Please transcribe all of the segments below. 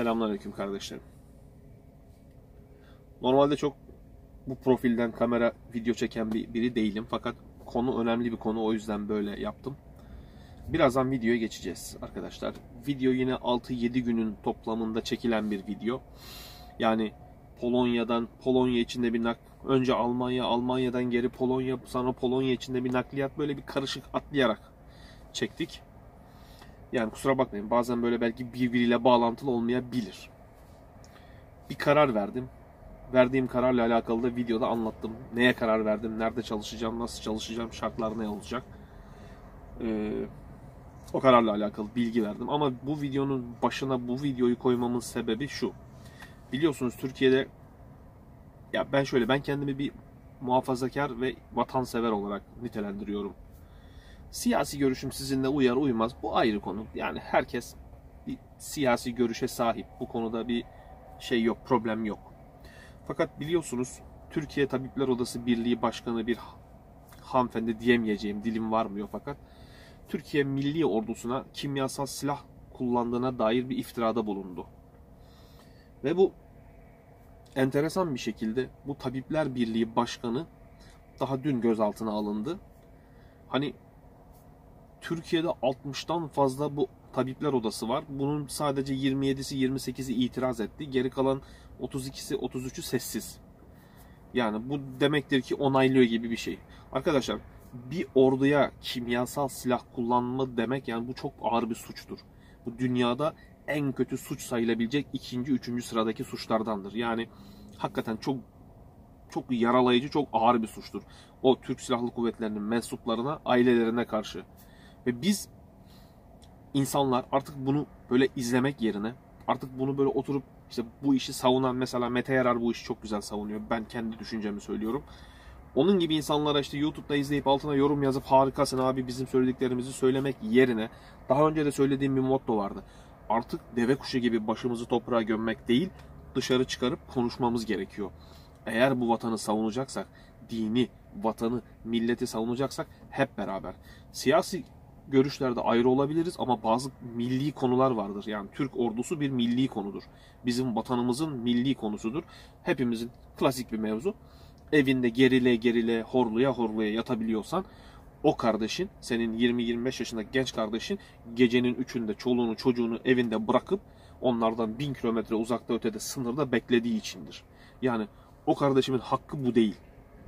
Selamünaleyküm kardeşlerim. Normalde çok bu profilden kamera video çeken biri değilim. Fakat konu önemli bir konu, o yüzden böyle yaptım. Birazdan videoya geçeceğiz arkadaşlar. Video yine 6-7 günün toplamında çekilen bir video. Yani Polonya içinde bir önce Almanya, Almanya'dan geri Polonya, sonra Polonya içinde bir nakliyat, böyle bir karışık atlayarak çektik. Yani kusura bakmayın, bazen böyle belki birbiriyle bağlantılı olmayabilir. Bir karar verdim. Verdiğim kararla alakalı da videoda anlattım. Neye karar verdim, nerede çalışacağım, nasıl çalışacağım, şartlar ne olacak. O kararla alakalı bilgi verdim. Ama bu videonun başına bu videoyu koymamın sebebi şu. Biliyorsunuz Türkiye'de, ya ben kendimi bir muhafazakar ve vatansever olarak nitelendiriyorum. Siyasi görüşüm sizinle uyar uymaz, bu ayrı konu. Yani herkes bir siyasi görüşe sahip. Bu konuda bir şey yok, problem yok. Fakat biliyorsunuz Türkiye Tabipler Odası Birliği Başkanı bir hanımefendi, diyemeyeceğim, dilim varmıyor, fakat Türkiye Milli Ordusu'na kimyasal silah kullandığına dair bir iftirada bulundu. Ve bu enteresan bir şekilde bu Tabipler Birliği Başkanı daha dün gözaltına alındı. Hani Türkiye'de 60'tan fazla bu Tabipler Odası var. Bunun sadece 27'si 28'i itiraz etti. Geri kalan 32'si 33'ü sessiz. Yani bu demektir ki onaylıyor gibi bir şey. Arkadaşlar, bir orduya kimyasal silah kullanma demek, yani bu çok ağır bir suçtur. Bu dünyada en kötü suç sayılabilecek 2. 3. sıradaki suçlardandır. Yani hakikaten çok yaralayıcı, çok ağır bir suçtur. O Türk Silahlı Kuvvetleri'nin mensuplarına, ailelerine karşı. Ve biz insanlar artık bunu böyle izlemek yerine, artık bunu böyle oturup işte bu işi savunan, mesela Mete Yarar bu işi çok güzel savunuyor. Ben kendi düşüncemi söylüyorum. Onun gibi insanlara işte YouTube'da izleyip altına yorum yazıp harikasın abi bizim söylediklerimizi söylemek yerine, daha önce de söylediğim bir motto vardı. Artık deve kuşu gibi başımızı toprağa gömmek değil, dışarı çıkarıp konuşmamız gerekiyor. Eğer bu vatanı savunacaksak, dini, vatanı, milleti savunacaksak hep beraber. Siyasi görüşlerde ayrı olabiliriz ama bazı milli konular vardır. Yani Türk ordusu bir milli konudur. Bizim vatanımızın milli konusudur. Hepimizin klasik bir mevzu. Evinde gerile horluya yatabiliyorsan, o kardeşin, senin 20-25 yaşındaki genç kardeşin, gecenin 3'ünde çoluğunu çocuğunu evinde bırakıp onlardan 1000 kilometre uzakta ötede sınırda beklediği içindir. Yani o kardeşimin hakkı bu değil.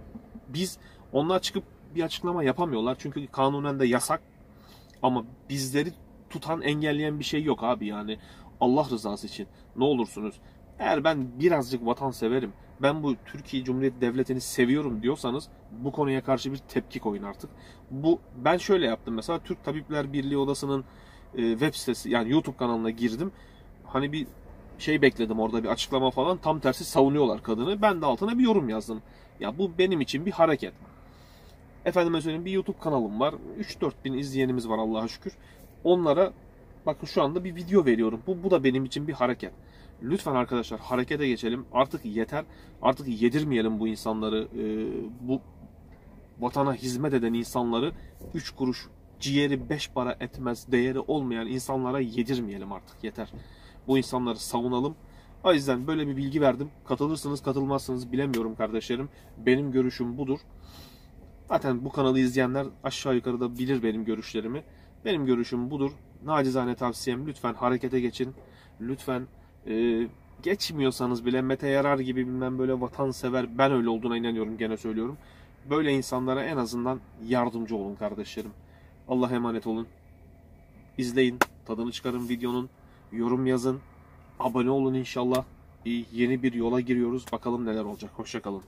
Onlar çıkıp bir açıklama yapamıyorlar çünkü kanunen de yasak. Ama bizleri tutan, engelleyen bir şey yok abi yani. Allah rızası için ne olursunuz, eğer ben birazcık vatanseverim, ben bu Türkiye Cumhuriyeti Devleti'ni seviyorum diyorsanız bu konuya karşı bir tepki koyun artık. Ben şöyle yaptım mesela, Türk Tabipler Birliği Odası'nın web sitesi, yani YouTube kanalına girdim. Hani bir şey bekledim, orada bir açıklama falan, tam tersi savunuyorlar kadını. Ben de altına bir yorum yazdım. Ya bu benim için bir hareket. Efendime söyleyeyim, bir YouTube kanalım var. 3-4 bin izleyenimiz var Allah'a şükür. Onlara bakın şu anda bir video veriyorum. Bu da benim için bir hareket. Lütfen arkadaşlar harekete geçelim. Artık yeter. Artık yedirmeyelim bu insanları. Bu vatana hizmet eden insanları 3 kuruş ciğeri 5 para etmez değeri olmayan insanlara yedirmeyelim artık. Yeter. Bu insanları savunalım. O yüzden böyle bir bilgi verdim. Katılırsınız katılmazsınız bilemiyorum kardeşlerim. Benim görüşüm budur. Zaten bu kanalı izleyenler aşağı yukarı da bilir benim görüşlerimi. Benim görüşüm budur. Nacizane tavsiyem, lütfen harekete geçin. Lütfen geçmiyorsanız bile Mete Yarar gibi bilmem böyle vatansever, ben öyle olduğuna inanıyorum, gene söylüyorum. Böyle insanlara en azından yardımcı olun kardeşlerim. Allah'a emanet olun. İzleyin, tadını çıkarın videonun. Yorum yazın. Abone olun inşallah. Yeni bir yola giriyoruz. Bakalım neler olacak. Hoşça kalın.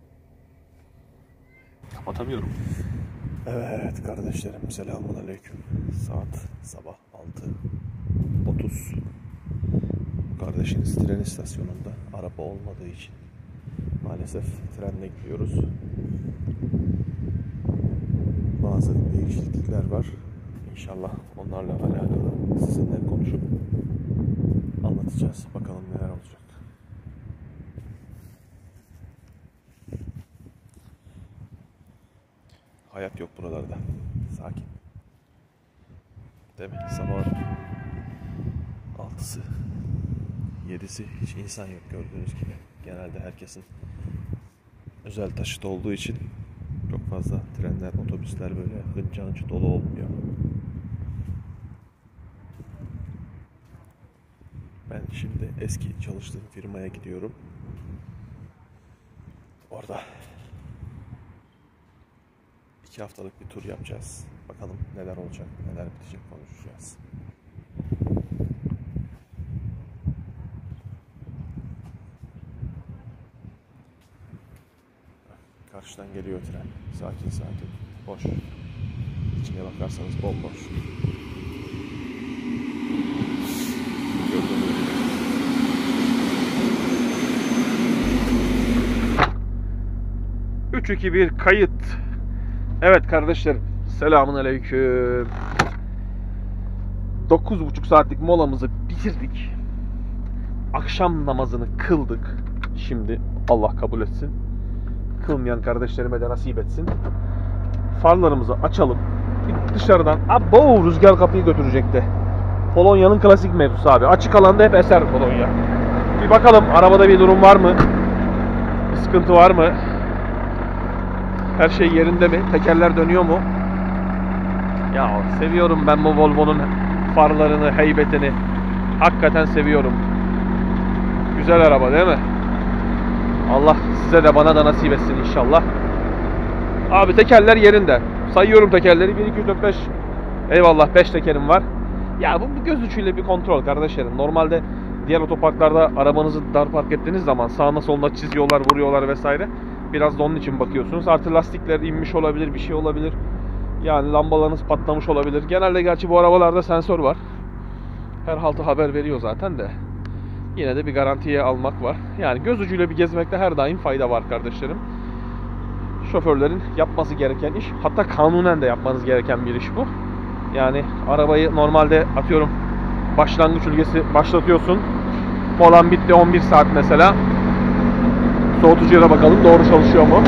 Kapatamıyorum. Evet kardeşlerim, selamünaleyküm. Saat sabah 6:30. Kardeşiniz tren istasyonunda, araba olmadığı için maalesef trenle gidiyoruz. Bazı değişiklikler var. İnşallah onlarla alakalı sizinle konuşup anlatacağız. Bakalım neler olacak. Hayat yok buralarda. Sakin. Değil mi? Sabah 6'sı. 7'si hiç insan yok gördüğünüz gibi. Genelde herkesin özel taşıt olduğu için çok fazla trenler, otobüsler böyle hınca hınç dolu olmuyor. Ben şimdi eski çalıştığım firmaya gidiyorum. Orada 2 haftalık bir tur yapacağız. Bakalım neler olacak, neler bitecek konuşacağız. Karşıdan geliyor tren. Sakin sakin. Boş. İçine bakarsanız bomboş. Gördüğünüz 3, 2, 1 kayıt. Evet kardeşlerim, selamünaleyküm. 9,5 saatlik molamızı bitirdik. Akşam namazını kıldık. Şimdi Allah kabul etsin. Kılmayan kardeşlerime de nasip etsin. Farlarımızı açalım. Bir dışarıdan, abo rüzgar kapıyı götürecekti. Polonya'nın klasik mevzusu abi. Açık alanda hep eser Polonya. Bir bakalım arabada bir durum var mı? Bir sıkıntı var mı? Her şey yerinde mi? Tekerler dönüyor mu? Ya seviyorum ben bu Volvo'nun farlarını, heybetini. Hakikaten seviyorum. Güzel araba değil mi? Allah size de bana da nasip etsin inşallah. Abi tekerler yerinde. Sayıyorum tekerleri. 1, 2, 3, 4, 5. Eyvallah 5 tekerim var. Ya bu göz ucuyla bir kontrol kardeşlerim. Normalde diğer otoparklarda arabanızı dar park ettiğiniz zaman sağına soluna çiziyorlar, vuruyorlar vesaire. Biraz da onun için bakıyorsunuz. Artı lastikler inmiş olabilir, bir şey olabilir. Yani lambalarınız patlamış olabilir. Genelde gerçi bu arabalarda sensör var. Her haltı haber veriyor zaten de. Yine de bir garantiye almak var. Yani göz ucuyla bir gezmekte her daim fayda var kardeşlerim. Şoförlerin yapması gereken iş, hatta kanunen de yapmanız gereken bir iş bu. Yani arabayı normalde atıyorum başlangıç ülkesi başlatıyorsun. Molan bitti 11 saat mesela. Soğutucuya bakalım doğru çalışıyor mu?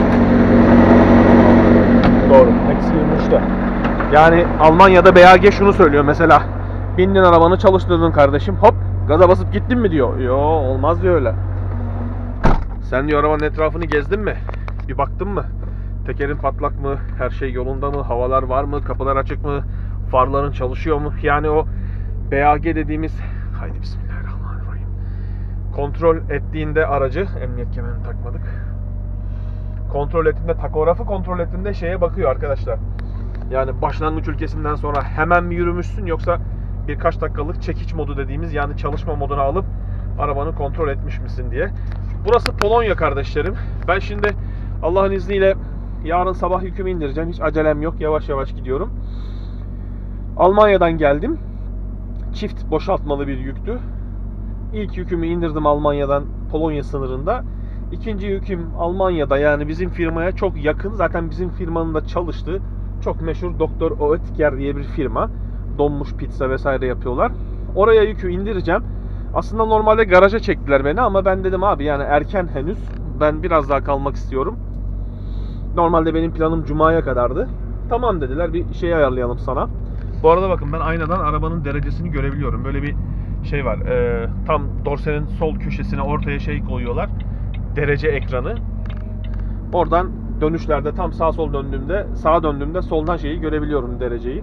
Doğru. Eksi 23'te. Yani Almanya'da BAG şunu söylüyor mesela. Bindin arabanı çalıştırdın kardeşim. Hop gaza basıp gittin mi diyor. Yo olmaz diyor öyle. Sen diyor arabanın etrafını gezdin mi? Bir baktın mı? Tekerin patlak mı? Her şey yolunda mı? Havalar var mı? Kapılar açık mı? Farların çalışıyor mu? Yani o BAG dediğimiz haydi bismillahirrahmanirrahim. Kontrol ettiğinde aracı, emniyet kemerini takmadık. Kontrol ettiğinde, takografı kontrol ettiğinde şeye bakıyor arkadaşlar. Yani başlangıç ülkesinden sonra hemen mi yürümüşsün yoksa birkaç dakikalık çekiç modu dediğimiz yani çalışma moduna alıp arabanı kontrol etmiş misin diye. Burası Polonya kardeşlerim. Ben şimdi Allah'ın izniyle yarın sabah yükümü indireceğim. Hiç acelem yok. Yavaş yavaş gidiyorum. Almanya'dan geldim. Çift boşaltmalı bir yüktü. İlk yükümü indirdim Almanya'dan Polonya sınırında. İkinci yüküm Almanya'da yani bizim firmaya çok yakın. Zaten bizim firmanın da çalıştığı çok meşhur Doktor Oetker diye bir firma. Donmuş pizza vesaire yapıyorlar. Oraya yükü indireceğim. Aslında normalde garaja çektiler beni ama ben dedim abi yani erken henüz. Ben biraz daha kalmak istiyorum. Normalde benim planım Cuma'ya kadardı. Tamam dediler bir şey ayarlayalım sana. Bu arada bakın ben aynadan arabanın derecesini görebiliyorum. Böyle bir şey var. Tam dorsenin sol köşesine ortaya şey koyuyorlar. Derece ekranı. Oradan dönüşlerde tam sağ sol döndüğümde, sağa döndüğümde soldan şeyi görebiliyorum dereceyi.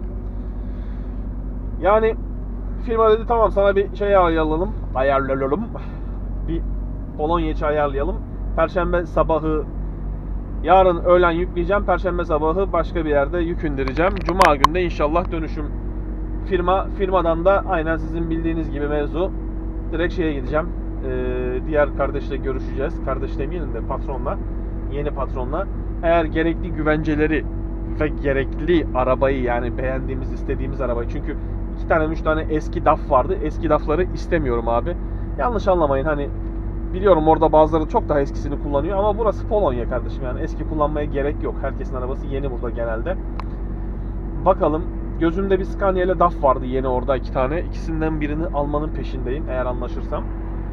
Yani firma dedi tamam sana bir şey ayarlayalım. Bir Polonya içi ayarlayalım. Perşembe sabahı yarın öğlen yükleyeceğim. Perşembe sabahı başka bir yerde yük indireceğim. Cuma günde inşallah dönüşüm. Firmadan da aynen sizin bildiğiniz gibi mevzu. Direkt şeye gideceğim. Diğer kardeşle görüşeceğiz. Kardeş demeyelim de patronla. Yeni patronla. Eğer gerekli güvenceleri ve gerekli arabayı yani beğendiğimiz, istediğimiz arabayı. Çünkü 2 tane 3 tane eski DAF vardı. Eski DAF'ları istemiyorum abi. Yanlış anlamayın hani biliyorum orada bazıları çok daha eskisini kullanıyor ama burası Polonya kardeşim yani eski kullanmaya gerek yok. Herkesin arabası yeni burada genelde. Bakalım gözümde bir Scania ile DAF vardı yeni orada 2 tane. İkisinden birini almanın peşindeyim eğer anlaşırsam.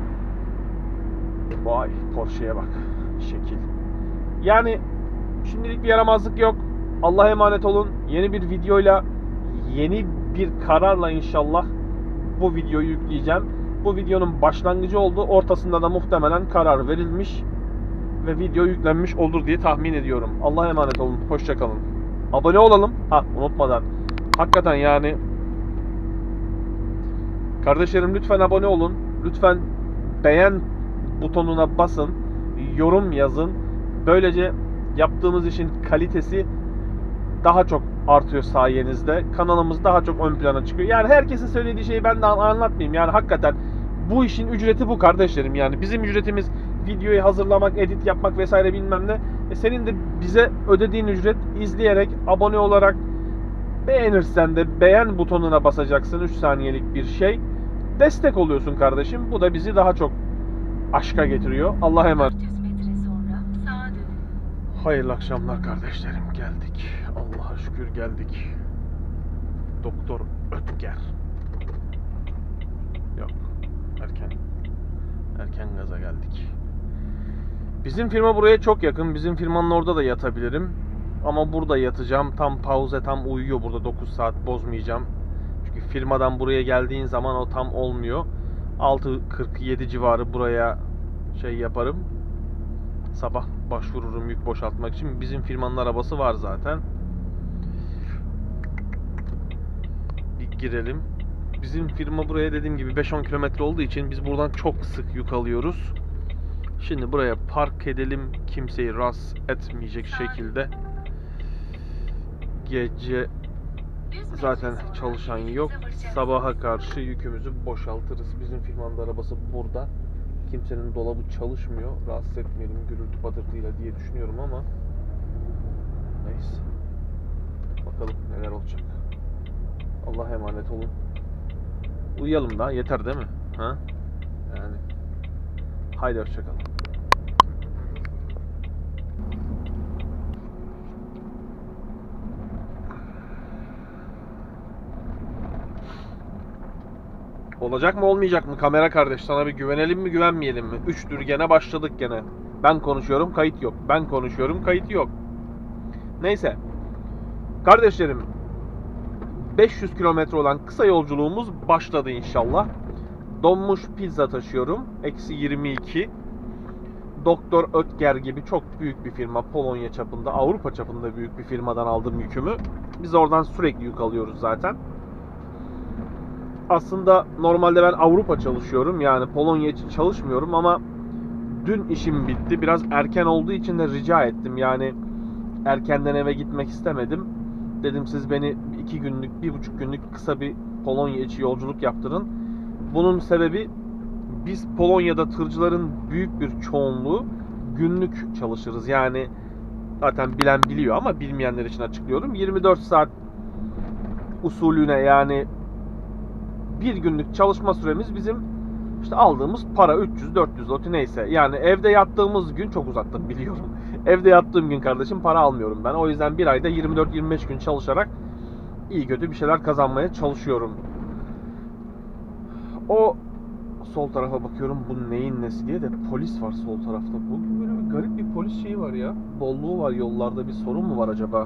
Vay Porsche'ye bak. Şekil. Yani şimdilik bir yaramazlık yok. Allah'a emanet olun. Yeni bir videoyla, yeni bir kararla inşallah bu videoyu yükleyeceğim. Bu videonun başlangıcı oldu. Ortasında da muhtemelen karar verilmiş ve video yüklenmiş olur diye tahmin ediyorum. Allah'a emanet olun. Hoşça kalın. Abone olalım. Unutmadan. Hakikaten yani kardeşlerim, lütfen abone olun. Lütfen beğen butonuna basın. Yorum yazın. Böylece yaptığımız işin kalitesi daha çok artıyor sayenizde. Kanalımız daha çok ön plana çıkıyor. Yani herkesin söylediği şeyi ben de anlatmayayım. Yani hakikaten bu işin ücreti bu kardeşlerim. Yani bizim ücretimiz videoyu hazırlamak, edit yapmak vesaire bilmem ne. Senin de bize ödediğin ücret izleyerek, abone olarak, beğenirsen de beğen butonuna basacaksın. 3 saniyelik bir şey. Destek oluyorsun kardeşim. Bu da bizi daha çok aşka getiriyor. Allah'a emanet. Hayırlı akşamlar kardeşlerim. Geldik. Allah'a şükür geldik. Doktor Ötker. Yok. Erken gaza geldik. Bizim firma buraya çok yakın. Bizim firmanın orada da yatabilirim. Ama burada yatacağım. Tam pauze, tam uyuyor burada. 9 saat bozmayacağım. Çünkü firmadan buraya geldiğin zaman o tam olmuyor. 6.47 civarı buraya yaparım. Sabah başvururum yük boşaltmak için. Bizim firmanın arabası var zaten. Bir girelim. Bizim firma buraya dediğim gibi 5-10 kilometre olduğu için biz buradan çok sık yük alıyoruz. Şimdi buraya park edelim. Kimseyi rahatsız etmeyecek şekilde. Gece zaten çalışan yok. Sabaha karşı yükümüzü boşaltırız. Bizim firmanın arabası burada. Kimsenin dolabı çalışmıyor. Rahatsız etmeyelim gürültü patırtıyla diye düşünüyorum ama neyse. Bakalım neler olacak. Allah'a emanet olun. Uyuyalım da yeter değil mi? Yani. Haydi hoşçakalın. Olacak mı olmayacak mı kamera kardeş? Sana bir güvenelim mi güvenmeyelim mi? 3'tür gene başladık gene. Ben konuşuyorum kayıt yok. Ben konuşuyorum kayıt yok. Neyse. Kardeşlerim 500 kilometre olan kısa yolculuğumuz başladı inşallah. Donmuş pizza taşıyorum. -22. Doktor Ötker gibi çok büyük bir firma. Polonya çapında, Avrupa çapında büyük bir firmadan aldım yükümü. Biz oradan sürekli yük alıyoruz zaten. Aslında normalde ben Avrupa çalışıyorum. Yani Polonya için çalışmıyorum ama dün işim bitti. Biraz erken olduğu için de rica ettim. Yani erkenden eve gitmek istemedim. Dedim siz beni 2 günlük, 1,5 günlük kısa bir Polonya içi yolculuk yaptırın. Bunun sebebi biz Polonya'da tırcıların büyük bir çoğunluğu günlük çalışırız. Yani zaten bilen biliyor ama bilmeyenler için açıklıyorum. 24 saat usulüne yani bir günlük çalışma süremiz bizim aldığımız para 300-400 zloty neyse. Yani evde yattığımız gün çok uzattım biliyorum. Evde yattığım gün kardeşim para almıyorum ben. O yüzden bir ayda 24-25 gün çalışarak iyi kötü bir şeyler kazanmaya çalışıyorum. O sol tarafa bakıyorum bu neyin nesi diye de polis var sol tarafta. Bu böyle bir garip bir polis şeyi var ya. Bolluğu var yollarda, bir sorun mu var acaba?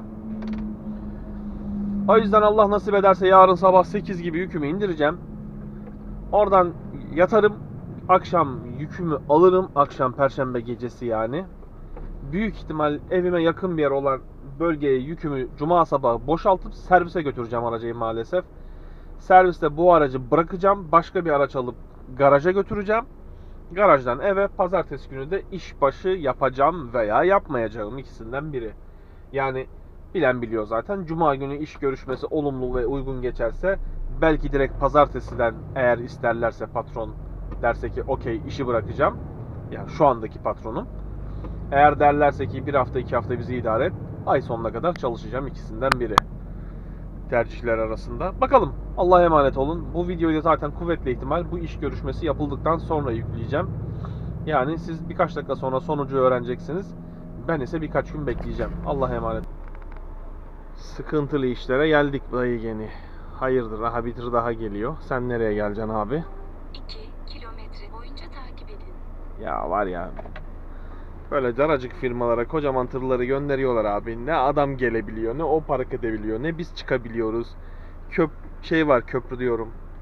O yüzden Allah nasip ederse yarın sabah 8 gibi yükümü indireceğim. Oradan yatarım. Akşam yükümü alırım. Akşam perşembe gecesi yani. Büyük ihtimal evime yakın bir yer olan bölgeye yükümü cuma sabahı boşaltıp servise götüreceğim aracıyı maalesef. Serviste bu aracı bırakacağım. Başka bir araç alıp garaja götüreceğim. Garajdan eve, pazartesi günü de işbaşı yapacağım veya yapmayacağım. İkisinden biri. Yani bilen biliyor zaten. Cuma günü iş görüşmesi olumlu ve uygun geçerse belki direkt pazartesiden eğer isterlerse patron derse ki okey işi bırakacağım. Yani şu andaki patronum. Eğer derlerse ki bir hafta 2 hafta bizi idare et. Ay sonuna kadar çalışacağım. İkisinden biri. Tercihler arasında. Bakalım. Allah'a emanet olun. Bu videoyu da zaten kuvvetli ihtimal bu iş görüşmesi yapıldıktan sonra yükleyeceğim. Yani siz birkaç dakika sonra sonucu öğreneceksiniz. Ben ise birkaç gün bekleyeceğim. Allah'a emanet. Sıkıntılı işlere geldik dayı geni. Hayırdır, aha bir tır daha geliyor. Sen nereye geleceksin abi? 2 kilometre boyunca takip edin. Ya var ya. Böyle daracık firmalara kocaman tırları gönderiyorlar abi. Ne adam gelebiliyor, ne o park edebiliyor, ne biz çıkabiliyoruz. Köprü diyorum.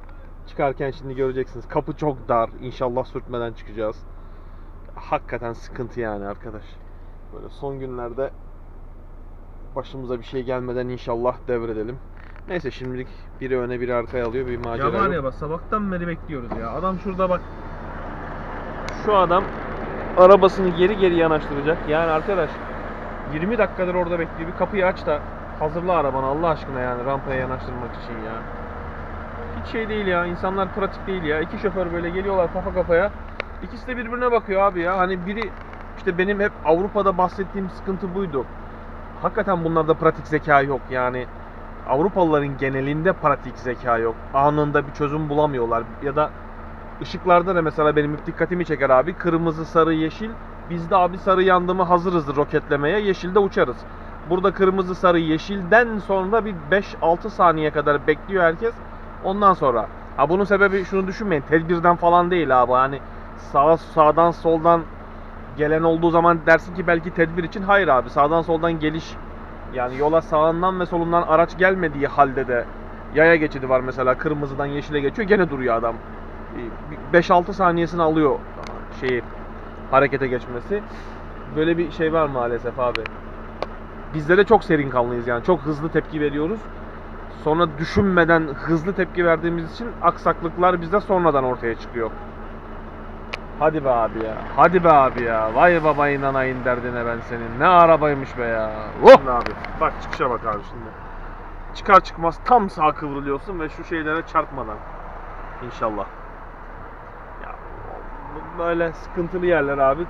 Çıkarken şimdi göreceksiniz. Kapı çok dar. İnşallah sürtmeden çıkacağız. Hakikaten sıkıntı yani arkadaş. Böyle son günlerde başımıza bir şey gelmeden inşallah devredelim. Neyse şimdilik biri öne biri arkaya alıyor. Bir macera Ya var yok. ya bak sabahtan beri bekliyoruz ya. Adam şurada bak. Şu adam arabasını geri geri yanaştıracak. Yani arkadaş 20 dakikadır orada bekliyor. Bir kapıyı aç da hazırla arabanı Allah aşkına yani rampaya yanaştırmak için ya. Hiç şey değil ya. İnsanlar pratik değil ya. İki şoför böyle geliyorlar kafa kafaya. İkisi de birbirine bakıyor abi ya. Hani biri işte benim hep Avrupa'da bahsettiğim sıkıntı buydu. Hakikaten bunlarda pratik zeka yok. Yani Avrupalıların genelinde pratik zeka yok. Anında bir çözüm bulamıyorlar. Ya da ışıklarda da mesela benim dikkatimi çeker abi. Kırmızı, sarı, yeşil. Bizde abi sarı yandı mı hazırız roketlemeye. Yeşilde uçarız. Burada kırmızı, sarı, yeşilden sonra bir 5-6 saniye kadar bekliyor herkes. Ondan sonra. Ha bunun sebebi şunu düşünmeyin. Tedbirden falan değil abi. Hani sağdan soldan gelen olduğu zaman dersin ki belki tedbir için. Hayır abi. Sağdan soldan geliş yani yola sağından ve solundan araç gelmediği halde de yaya geçidi var mesela. Kırmızıdan yeşile geçiyor. Gene duruyor adam. 5-6 saniyesini alıyor şeyi harekete geçmesi. Böyle bir şey var maalesef abi. Bizde de çok serin kanlıyız yani. Çok hızlı tepki veriyoruz. Sonra düşünmeden hızlı tepki verdiğimiz için aksaklıklar bizde sonradan ortaya çıkıyor. Hadi be abi ya. Hadi be abi ya. Vay baba inanayın derdine ben senin. Ne arabaymış be ya. Oh abi. Bak çıkışa bak abi şimdi. Çıkar çıkmaz tam sağa kıvrılıyorsun ve şu şeylere çarpmadan. İnşallah. Ya böyle sıkıntılı yerler abi.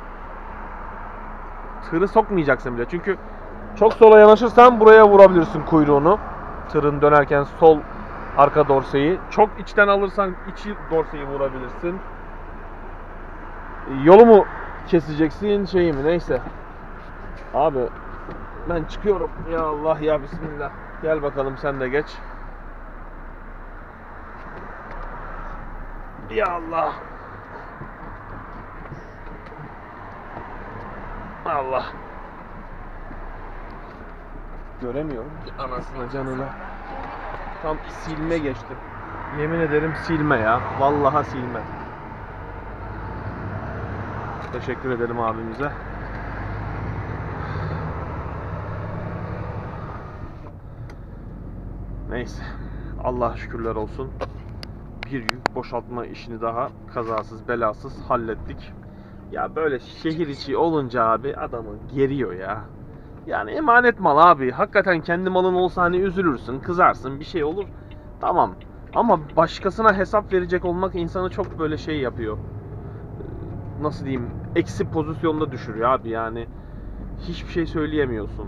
Tırı sokmayacaksın bile. Çünkü çok sola yanaşırsan buraya vurabilirsin kuyruğunu. Tırın dönerken sol arka dorseyi. Çok içten alırsan içi dorseyi vurabilirsin. Yolu mu keseceksin şeyi mi neyse. Abi ben çıkıyorum. Ya Allah ya Bismillah. Gel bakalım sen de geç. Ya Allah. Allah. Göremiyorum ki anasına canına. Tam silme geçtim. Yemin ederim silme ya. Vallahi silme. Teşekkür ederim abimize. Neyse. Allah'a şükürler olsun. Bir yük boşaltma işini daha kazasız belasız hallettik. Ya böyle şehir içi olunca abi adamı geriyor ya. Yani emanet mal abi. Hakikaten kendi malın olsa hani üzülürsün, kızarsın, bir şey olur. Tamam. Ama başkasına hesap verecek olmak insanı çok böyle şey yapıyor. Nasıl diyeyim? Eksi pozisyonda düşürüyor abi yani. Hiçbir şey söyleyemiyorsun.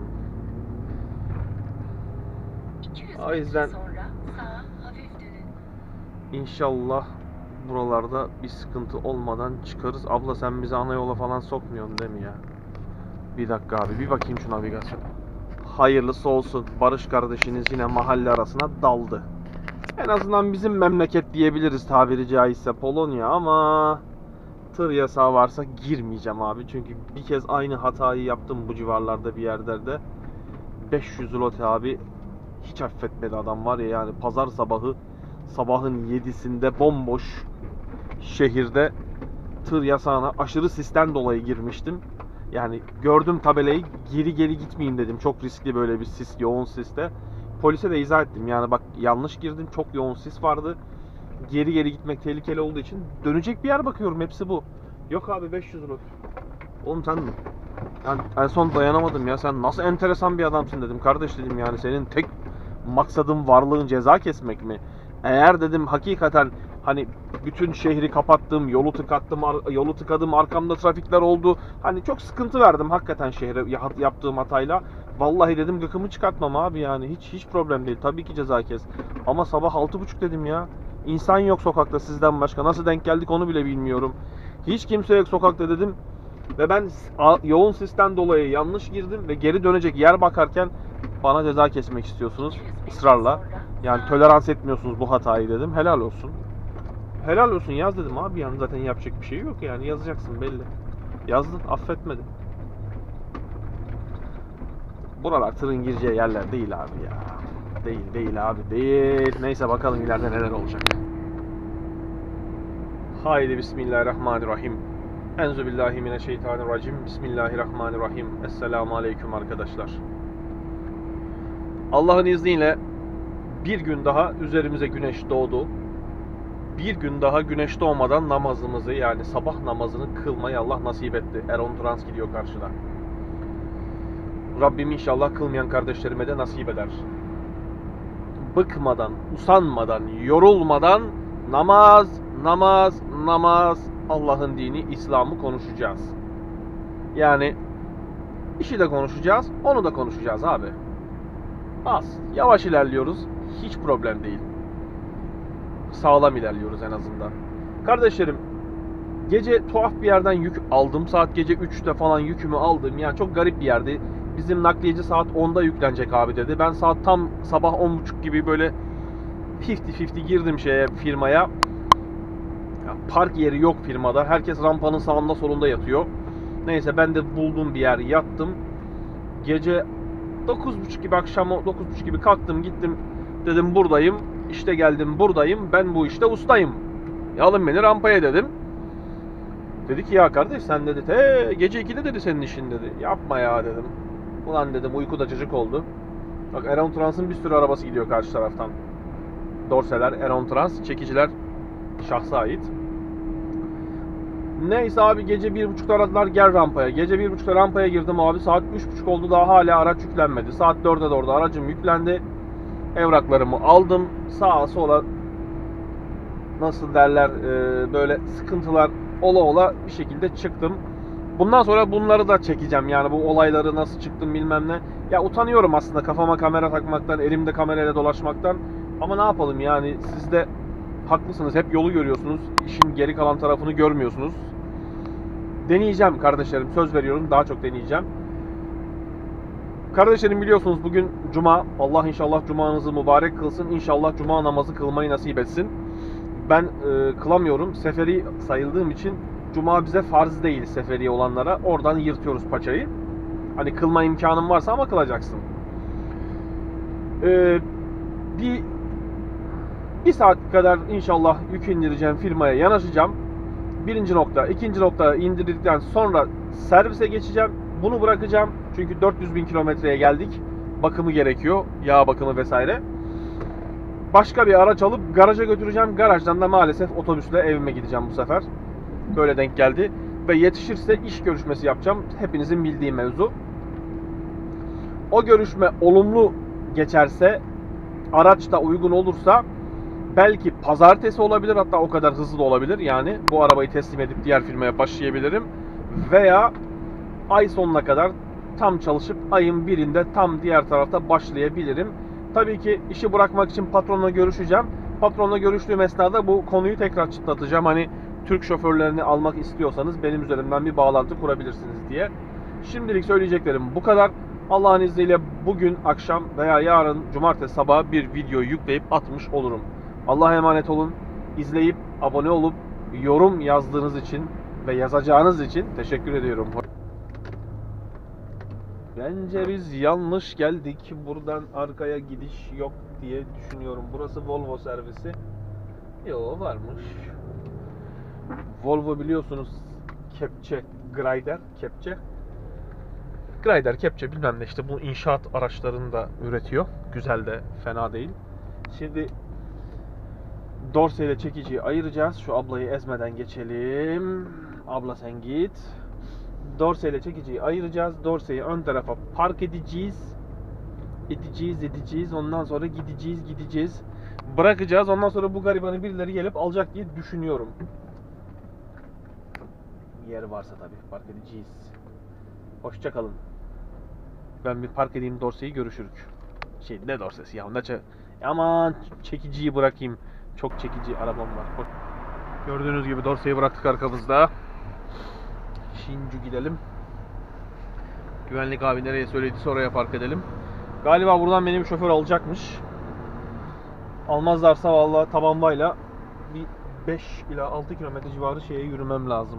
200 O yüzden metre sonra sağa hafif dönün. İnşallah buralarda bir sıkıntı olmadan çıkarız. Abla sen bizi ana yola falan sokmuyorsun değil mi ya? Bir dakika abi bir bakayım şu navigasyon. Hayırlısı olsun. Barış kardeşiniz yine mahalle arasına daldı. En azından bizim memleket diyebiliriz tabiri caizse Polonya ama tır yasağı varsa girmeyeceğim abi. Çünkü bir kez aynı hatayı yaptım bu civarlarda bir yerlerde. 500 zloty abi hiç affetmedi adam var ya yani pazar sabahın 7'sinde bomboş şehirde tır yasağına aşırı sisten dolayı girmiştim. Yani gördüm tabelayı geri gitmeyeyim dedim. Çok riskli böyle bir sis, yoğun siste. Polise de izah ettim. Yani bak yanlış girdim. Çok yoğun sis vardı. Geri gitmek tehlikeli olduğu için dönecek bir yer bakıyorum. Hepsi bu. Yok abi 500 lira. Oğlum sen yani en son dayanamadım ya. Sen nasıl enteresan bir adamsın dedim. Kardeş dedim yani senin tek maksadın varlığın ceza kesmek mi? Eğer dedim hakikaten hani bütün şehri kapattım, yolu tıkadım, arkamda trafikler oldu. Hani çok sıkıntı verdim hakikaten şehre yaptığım hatayla. Vallahi dedim gıkımı çıkartmam abi yani hiç problem değil. Tabii ki ceza kes. Ama sabah 6.30 dedim ya. İnsan yok sokakta sizden başka. Nasıl denk geldik onu bile bilmiyorum. Hiç kimse yok sokakta dedim. Ve ben yoğun sisten dolayı yanlış girdim ve geri dönecek yer bakarken bana ceza kesmek istiyorsunuz ısrarla. Yani tolerans etmiyorsunuz bu hatayı dedim. Helal olsun. Helal olsun yaz dedim abi yani zaten yapacak bir şey yok yani yazacaksın belli. Yazdım affetmedim. Buralar tırın gireceği yerler değil abi ya. Değil abi değil. Neyse bakalım ileride neler olacak. Haydi bismillahirrahmanirrahim. Enzübillahimineşşeytanirracim. Bismillahirrahmanirrahim. Esselamu aleyküm arkadaşlar. Allah'ın izniyle bir gün daha üzerimize güneş doğdu. Bir gün daha güneş doğmadan namazımızı, yani sabah namazını kılmayı Allah nasip etti. Eron Trans gidiyor karşıda. Rabbim inşallah kılmayan kardeşlerime de nasip eder. Bıkmadan, usanmadan, yorulmadan namaz, namaz, namaz, Allah'ın dini, İslam'ı konuşacağız. Yani işi de konuşacağız, onu da konuşacağız abi. Az, yavaş ilerliyoruz, hiç problem değil. Sağlam ilerliyoruz en azından. Kardeşlerim, gece tuhaf bir yerden yük aldım. Saat gece 3'te falan yükümü aldım. Yani çok garip bir yerdi. Bizim nakliyeci saat 10'da yüklenecek abi dedi. Ben saat tam sabah 10.30 gibi böyle 50-50 girdim firmaya. Ya park yeri yok firmada. Herkes rampanın sağında solunda yatıyor. Neyse ben de buldum bir yer, yattım. Gece 9.30 gibi, akşam 9.30 gibi kalktım, gittim. Dedim buradayım. İşte geldim, buradayım. Ben bu işte ustayım. Alın beni rampaya dedim. Dedi ki ya kardeş sen dedi gece 2'de dedi senin işin dedi. Yapma ya dedim. Ulan dedim uyku da cacık oldu. Bak Eron Trans'ın bir sürü arabası gidiyor karşı taraftan. Dorseler, Eron Trans, çekiciler şahsa ait. Neyse abi gece 1.30'da aradılar gel rampaya. Gece 1.30'da rampaya girdim abi. Saat 3.30 oldu daha hala araç yüklenmedi. Saat 4'e doğru da aracım yüklendi. Evraklarımı aldım. Sağa sola nasıl derler böyle sıkıntılar ola ola bir şekilde çıktım. Bundan sonra bunları da çekeceğim. Yani bu olayları nasıl çıktım bilmem ne. Ya utanıyorum aslında kafama kamera takmaktan, elimde kamerayla dolaşmaktan. Ama ne yapalım yani siz de haklısınız. Hep yolu görüyorsunuz. İşin geri kalan tarafını görmüyorsunuz. Deneyeceğim kardeşlerim. Söz veriyorum. Daha çok deneyeceğim. Kardeşlerim biliyorsunuz bugün Cuma. Allah inşallah Cuma'nızı mübarek kılsın. İnşallah Cuma namazı kılmayı nasip etsin. Ben kılamıyorum. Seferi sayıldığım için Cuma bize farz değil seferi olanlara. Oradan yırtıyoruz paçayı. Hani kılma imkanın varsa ama kılacaksın. Bir saat kadar inşallah yük indireceğim firmaya yanaşacağım. Birinci nokta. İkinci nokta indirdikten sonra servise geçeceğim. Bunu bırakacağım. Çünkü 400.000 kilometreye geldik. Bakımı gerekiyor. Yağ bakımı vesaire. Başka bir araç alıp garaja götüreceğim. Garajdan da maalesef otobüsle evime gideceğim bu sefer. Böyle denk geldi. Ve yetişirse iş görüşmesi yapacağım. Hepinizin bildiği mevzu. O görüşme olumlu geçerse, araç da uygun olursa belki pazartesi olabilir. Hatta o kadar hızlı da olabilir. Yani bu arabayı teslim edip diğer firmaya başlayabilirim. Veya ay sonuna kadar tam çalışıp ayın birinde tam diğer tarafta başlayabilirim. Tabii ki işi bırakmak için patronla görüşeceğim. Patronla görüştüğüm esnada bu konuyu tekrar çıtlatacağım. Hani Türk şoförlerini almak istiyorsanız benim üzerimden bir bağlantı kurabilirsiniz diye. Şimdilik söyleyeceklerim bu kadar. Allah'ın izniyle bugün akşam veya yarın cumartesi sabahı bir video yükleyip atmış olurum. Allah'a emanet olun. İzleyip abone olup yorum yazdığınız için ve yazacağınız için teşekkür ediyorum. Bence biz yanlış geldik. Buradan arkaya gidiş yok diye düşünüyorum. Burası Volvo servisi. Yo varmış. Volvo biliyorsunuz kepçe, grider, kepçe. Grider, kepçe bilmem ne işte bu inşaat araçlarını da üretiyor. Güzel de fena değil. Şimdi dorse ile çekiciyi ayıracağız. Şu ablayı ezmeden geçelim. Abla sen git. Dorse ile çekiciyi ayıracağız. Dorseyi ön tarafa park edeceğiz. Edeceğiz. Ondan sonra gideceğiz. Bırakacağız. Ondan sonra bu garibanı birileri gelip alacak diye düşünüyorum. Yer varsa tabii park edeceğiz. Hoşça kalın. Ben bir park edeyim dorseyi görüşürük. Ne dorsesi ya? Aman çekiciyi bırakayım. Çok çekici arabam var. Gördüğünüz gibi dorseyi bıraktık arkamızda. Şimdi gidelim. Güvenlik abi nereye söylediyse oraya park edelim. Galiba buradan benim şoför alacakmış. Almazlarsa vallahi tabanbayla bir 5 ila 6 kilometre civarı yürümem lazım.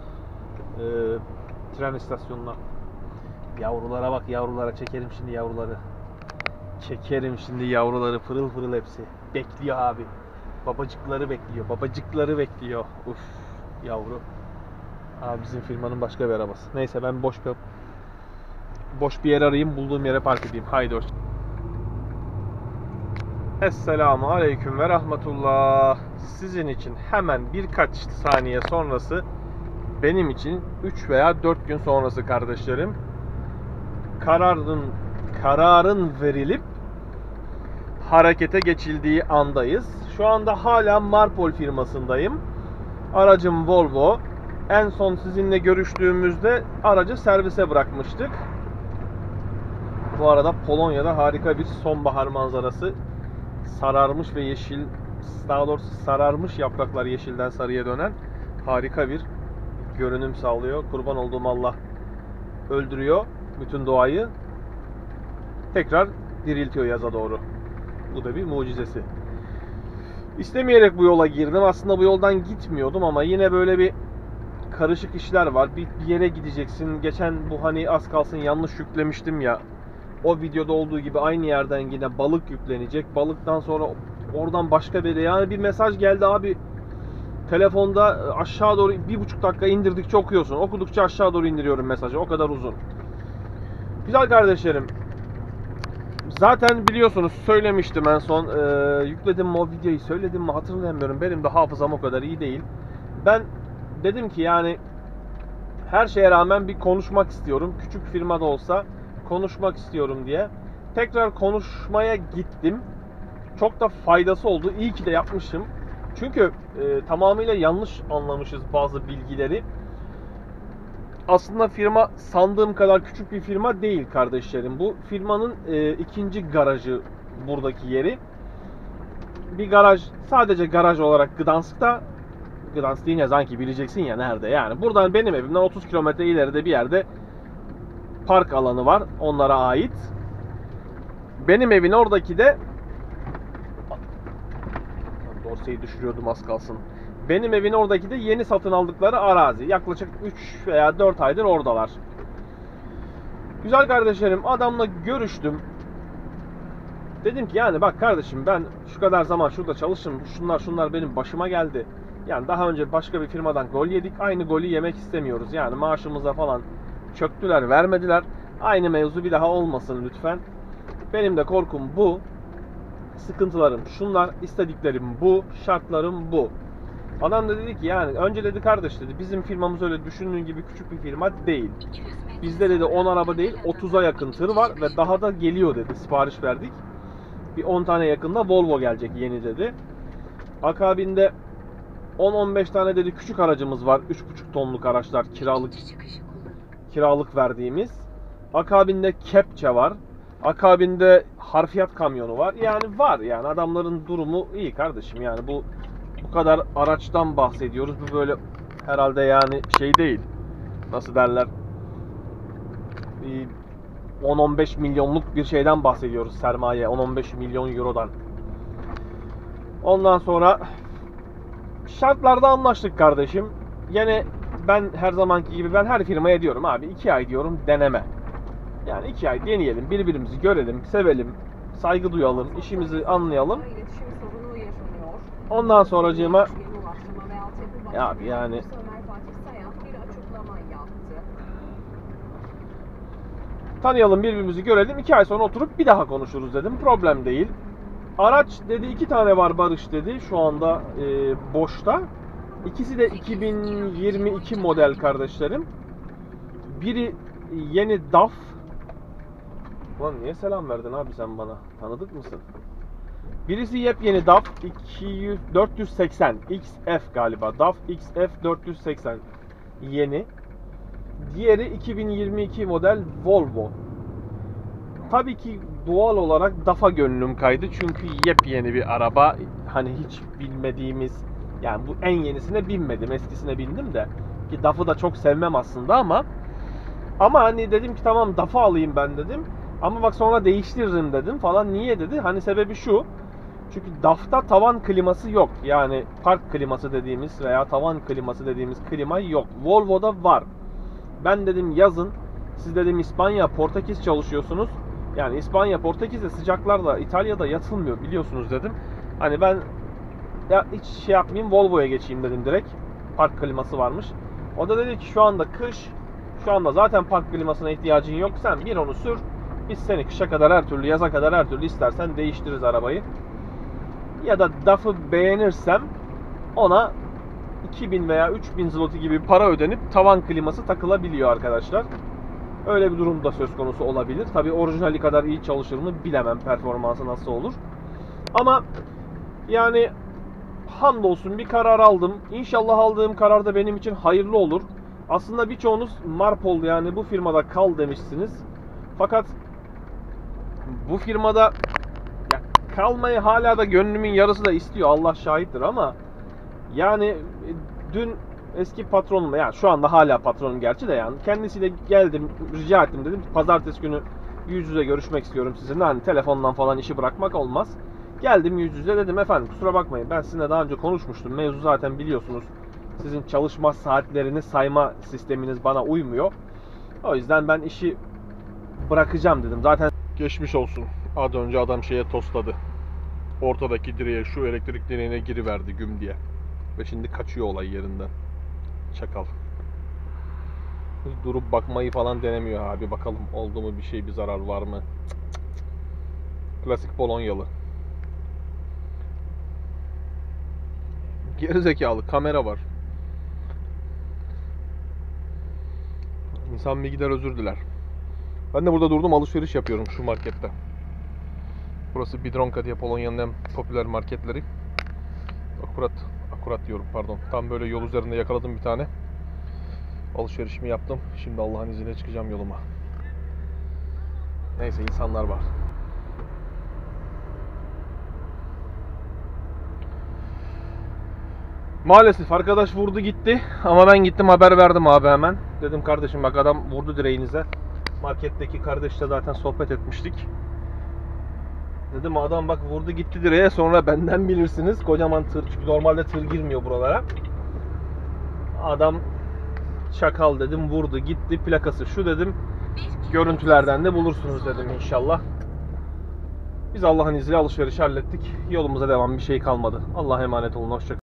Tren istasyonuna. Yavrulara bak, yavrulara çekerim şimdi yavruları. Çekerim şimdi yavruları, pırıl pırıl hepsi. Bekliyor abi. Babacıkları bekliyor. Babacıkları bekliyor. Uf yavru. Abi bizim firmanın başka bir arabası. Neyse ben boş bir yer arayayım. Bulduğum yere park edeyim. Haydi hoşça. Esselamu Aleyküm ve Rahmetullah. Sizin için hemen birkaç saniye sonrası, benim için 3 veya 4 gün sonrası kardeşlerim, kararın verilip harekete geçildiği andayız. Şu anda hala Marpol firmasındayım. Aracım Volvo. En son sizinle görüştüğümüzde aracı servise bırakmıştık. Bu arada Polonya'da harika bir sonbahar manzarası. Sararmış ve yeşil, daha doğrusu sararmış yapraklar yeşilden sarıya dönen harika bir görünüm sağlıyor. Kurban olduğum Allah öldürüyor bütün doğayı. Tekrar diriltiyor yaza doğru. Bu da bir mucizesi. İstemeyerek bu yola girdim. Aslında bu yoldan gitmiyordum ama yine böyle bir karışık işler var. Bir yere gideceksin. Geçen bu hani az kalsın yanlış yüklemiştim ya. O videoda olduğu gibi aynı yerden yine balık yüklenecek. Balıktan sonra oradan başka bir, yani bir mesaj geldi abi. Telefonda aşağı doğru 1,5 dakika indirdikçe okuyorsun. Okudukça aşağı doğru indiriyorum mesajı. O kadar uzun. Güzel kardeşlerim. Zaten biliyorsunuz söylemiştim en son. Yükledim mi o videoyu, söyledim mi hatırlayamıyorum. Benim de hafızam o kadar iyi değil. Ben dedim ki yani her şeye rağmen bir konuşmak istiyorum. Küçük firmada olsa konuşmak istiyorum diye. Tekrar konuşmaya gittim. Çok da faydası oldu. İyi ki de yapmışım. Çünkü tamamıyla yanlış anlamışız bazı bilgileri. Aslında firma sandığım kadar küçük bir firma değil kardeşlerim. Bu firmanın ikinci garajı buradaki yeri. Bir garaj, sadece garaj olarak Gdansk'ta. Gdansk deyince sanki bileceksin ya nerede. Yani buradan benim evimden 30 kilometre ileride bir yerde park alanı var. Onlara ait. Benim evin oradaki de, dorseyi düşürüyordum az kalsın. Benim evin oradaki de yeni satın aldıkları arazi. Yaklaşık 3 veya 4 aydır oradalar. Güzel kardeşlerim, adamla görüştüm. Dedim ki yani bak kardeşim, ben şu kadar zaman şurada çalıştım. Şunlar benim başıma geldi. Yani daha önce başka bir firmadan gol yedik. Aynı golü yemek istemiyoruz. Yani maaşımıza falan çöktüler, vermediler. Aynı mevzu bir daha olmasın lütfen. Benim de korkum bu. Sıkıntılarım şunlar, istediklerim bu, şartlarım bu. Adam da dedi ki yani önce dedi kardeş dedi, bizim firmamız öyle düşündüğün gibi küçük bir firma değil. Bizde dedi 10 araba değil 30'a yakın tır var ve daha da geliyor dedi, sipariş verdik. Bir 10 tane yakında Volvo gelecek yeni dedi. Akabinde 10-15 tane dedi küçük aracımız var, 3,5 tonluk araçlar, kiralık verdiğimiz. Akabinde kepçe var. Akabinde harfiyat kamyonu var. Yani var yani, adamların durumu iyi kardeşim. Yani bu kadar araçtan bahsediyoruz. Bu böyle herhalde yani şey değil. Nasıl derler? 10-15 milyonluk bir şeyden bahsediyoruz, sermaye. 10-15 milyon eurodan. Ondan sonra şartlarda anlaştık kardeşim. Yine ben her zamanki gibi ben her firmaya diyorum abi 2 ay diyorum deneme. Yani 2 ay deneyelim, birbirimizi görelim, sevelim, saygı duyalım, işimizi anlayalım. Ondan sonracığıma ya yani tanıyalım, birbirimizi görelim, 2 ay sonra oturup bir daha konuşuruz dedim. Problem değil. Araç dedi 2 tane var Barış dedi şu anda boşta. İkisi de 2022 model kardeşlerim. Biri yeni DAF. Ulan niye selam verdin abi sen bana? Tanıdık mısın? Birisi yepyeni DAF 480 XF galiba. DAF XF 480 yeni. Diğeri 2022 model Volvo. Tabii ki doğal olarak DAF'a gönlüm kaydı. Çünkü yepyeni bir araba. Hani hiç bilmediğimiz, yani bu en yenisine binmedim. Eskisine bindim de. Ki DAF'ı da çok sevmem aslında ama hani dedim ki tamam DAF'ı alayım ben dedim. Ama bak sonra değiştiririm dedim falan. Niye dedi? Hani sebebi şu. Çünkü DAF'ta tavan kliması yok. Yani park kliması dediğimiz veya tavan kliması dediğimiz klima yok. Volvo'da var. Ben dedim yazın siz dedim İspanya, Portekiz çalışıyorsunuz. Yani İspanya, Portekiz'de sıcaklarda İtalya'da yatılmıyor biliyorsunuz dedim. Hani ben ya hiç şey yapmayayım, Volvo'ya geçeyim dedim direkt. Park kliması varmış. O da dedi ki şu anda kış, şu anda zaten park klimasına ihtiyacın yok. Sen bir onu sür. Biz seni kışa kadar her türlü, yaza kadar her türlü istersen değiştiririz arabayı. Ya da DAF'ı beğenirsem ona 2000 veya 3000 zloty gibi para ödenip tavan kliması takılabiliyor arkadaşlar. Öyle bir durum da söz konusu olabilir. Tabii orijinali kadar iyi çalışır mı bilemem, performansı nasıl olur. Ama yani hamdolsun bir karar aldım. İnşallah aldığım karar da benim için hayırlı olur. Aslında birçoğunuz Marpol, yani bu firmada kal demişsiniz. Fakat bu firmada ya kalmayı hala da gönlümün yarısı da istiyor. Allah şahittir ama yani dün eski patronumla, yani şu anda hala patronum gerçi de, yani kendisiyle geldim, rica ettim, dedim pazartesi günü yüz yüze görüşmek istiyorum sizinle, hani telefondan falan işi bırakmak olmaz. Geldim yüz yüze, dedim efendim kusura bakmayın, ben sizinle daha önce konuşmuştum, mevzu zaten biliyorsunuz, sizin çalışma saatlerini sayma sisteminiz bana uymuyor, o yüzden ben işi bırakacağım dedim. Zaten geçmiş olsun, az önce adam şeye tosladı, ortadaki direğe, şu elektrik direğine giriverdi güm diye. Ve şimdi kaçıyor olay yerinden. Çakal. Hiç durup bakmayı falan denemiyor abi. Bakalım oldu mu bir şey, bir zarar var mı? Cık cık cık. Klasik Polonyalı. Gerizekalı. Kamera var. İnsan bir gider özür diler. Ben de burada durdum, alışveriş yapıyorum şu markette. Burası Biedronka diye Polonya'nın en popüler marketleri. Akurat diyorum, pardon. Tam böyle yol üzerinde yakaladım bir tane. Alışverişimi yaptım. Şimdi Allah'ın izniyle çıkacağım yoluma. Neyse, insanlar var. Maalesef arkadaş vurdu gitti. Ama ben gittim haber verdim abi hemen. Dedim kardeşim bak adam vurdu direğinize. Marketteki kardeşle zaten sohbet etmiştik. Dedim adam bak vurdu gitti direğe, sonra benden bilirsiniz. Kocaman tır, çünkü normalde tır girmiyor buralara. Adam çakal dedim, vurdu gitti, plakası şu dedim. Görüntülerden de bulursunuz dedim inşallah. Biz Allah'ın izniyle alışveriş hallettik. Yolumuza devam, bir şey kalmadı. Allah'a emanet olun, hoşça kalın.